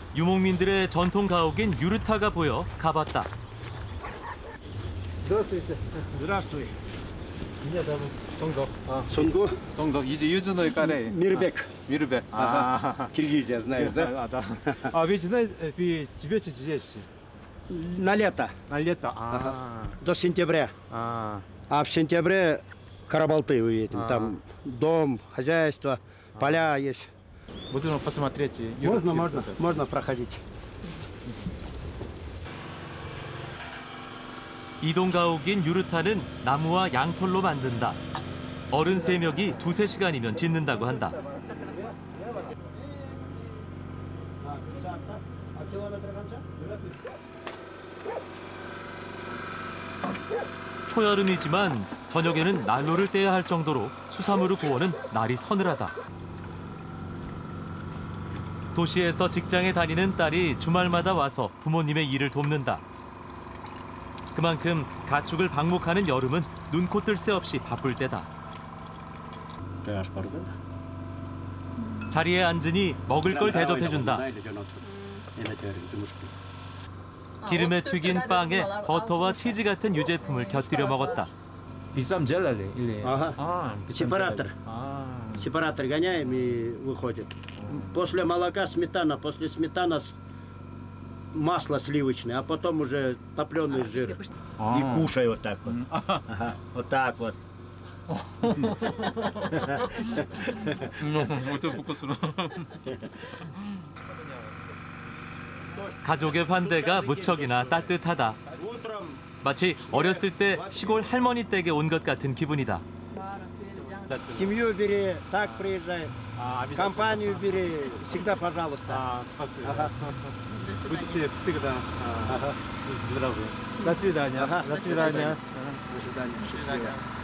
유목민들의 전통 가옥인 유르타가 보여 가봤다. Здравствуй. Меня зовут Сонгок. Сонго? Сонгок. Южной Кореи. Мирбек. Мирбек. Киргизия, знаешь, да? Да. А вы знаете, вы живете здесь На лето, на лето? до сентября. А, А в сентябре Карабалты уедем. Там дом, хозяйство, поля есть. можно посмотреть? Можно проходить. 이동 가옥인 유르타는 나무와 양털로 만든다. 어른 3명이 2~3시간이면 짓는다고 한다. 초여름이지만 저녁에는 난로를 떼야 할 정도로 수사무르 고원은 날이 서늘하다. 도시에서 직장에 다니는 딸이 주말마다 와서 부모님의 일을 돕는다. 그만큼 가축을 방목하는 여름은 눈코 뜰 새 없이 바쁠 때다. 자리에 앉으니 먹을 걸 대접해준다. 기름에 튀긴 빵에 버터와 치즈 같은 유제품을 곁들여 먹었다. 비쌈 делали или? Сепаратор. Сепаратор гоняем и выходит. После молока сметана, после сметана масло сливочное, а потом уже топленый жир. И кушай вот так вот. Вот так вот. Это вкусно. 가족의 환대가 무척이나 따뜻하다. 마치 어렸을 때 시골 할머니 댁에 온 것 같은 기분이다. Семью бери, так приезжай. Компанию бери, всегда пожалуйста. спасибо. Будете всегда здоровы. До свидания. До свидания. До свидания.